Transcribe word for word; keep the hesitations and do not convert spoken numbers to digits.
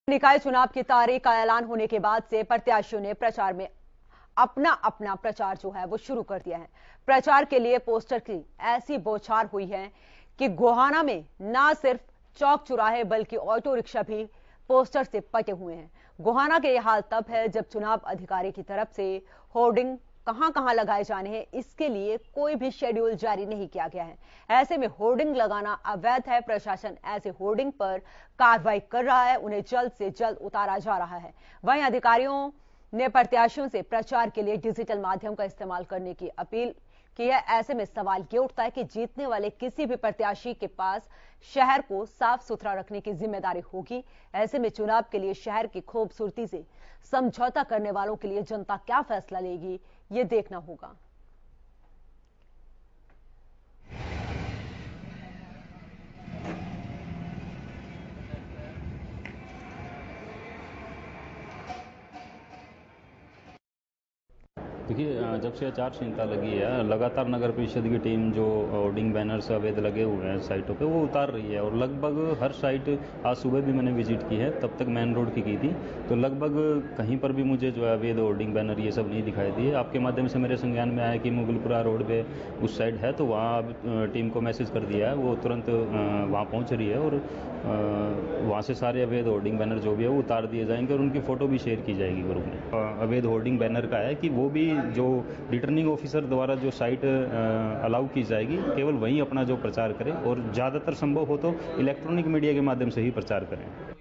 निकाय चुनाव की तारीख का ऐलान होने के बाद से प्रत्याशियों ने प्रचार में अपना अपना प्रचार जो है वो शुरू कर दिया है। प्रचार के लिए पोस्टर की ऐसी बौछार हुई है कि गोहाना में ना सिर्फ चौक चौराहे बल्कि ऑटो रिक्शा भी पोस्टर से पटे हुए हैं। गोहाना के यह हाल तब है जब चुनाव अधिकारी की तरफ से होर्डिंग कहां कहां लगाए जाने हैं इसके लिए कोई भी शेड्यूल जारी नहीं किया गया है। ऐसे में होर्डिंग लगाना अवैध है। प्रशासन ऐसे होर्डिंग पर कार्रवाई कर रहा है, उन्हें जल्द से जल्द उतारा जा रहा है। वहीं अधिकारियों ने प्रत्याशियों से प्रचार के लिए डिजिटल माध्यम का इस्तेमाल करने की अपील की है। ऐसे में सवाल ये उठता है कि जीतने वाले किसी भी प्रत्याशी के पास शहर को साफ सुथरा रखने की जिम्मेदारी होगी। ऐसे में चुनाव के लिए शहर की खूबसूरती से समझौता करने वालों के लिए जनता क्या फैसला लेगी, ये देखना होगा। देखिए, जब से आचार संहिता लगी है लगातार नगर परिषद की टीम जो होर्डिंग बैनर्स अवैध लगे हुए हैं साइटों पे वो उतार रही है और लगभग हर साइट आज सुबह भी मैंने विजिट की है, तब तक मेन रोड की की थी तो लगभग कहीं पर भी मुझे जो है अवैध होर्डिंग बैनर ये सब नहीं दिखाई दिए। आपके माध्यम से मेरे संज्ञान में आया कि मुगलपुरा रोड पे उस साइड है तो वहाँ टीम को मैसेज कर दिया है, वो तुरंत वहाँ पहुँच रही है और वहाँ से सारे अवैध होर्डिंग बैनर जो भी है वो उतार दिए जाएंगे और उनकी फ़ोटो भी शेयर की जाएगी ग्रुप में। अवैध होर्डिंग बैनर का है कि वो भी जो रिटर्निंग ऑफिसर द्वारा जो साइट अलाउ की जाएगी केवल वहीं अपना जो प्रचार करें और ज़्यादातर संभव हो तो इलेक्ट्रॉनिक मीडिया के माध्यम से ही प्रचार करें।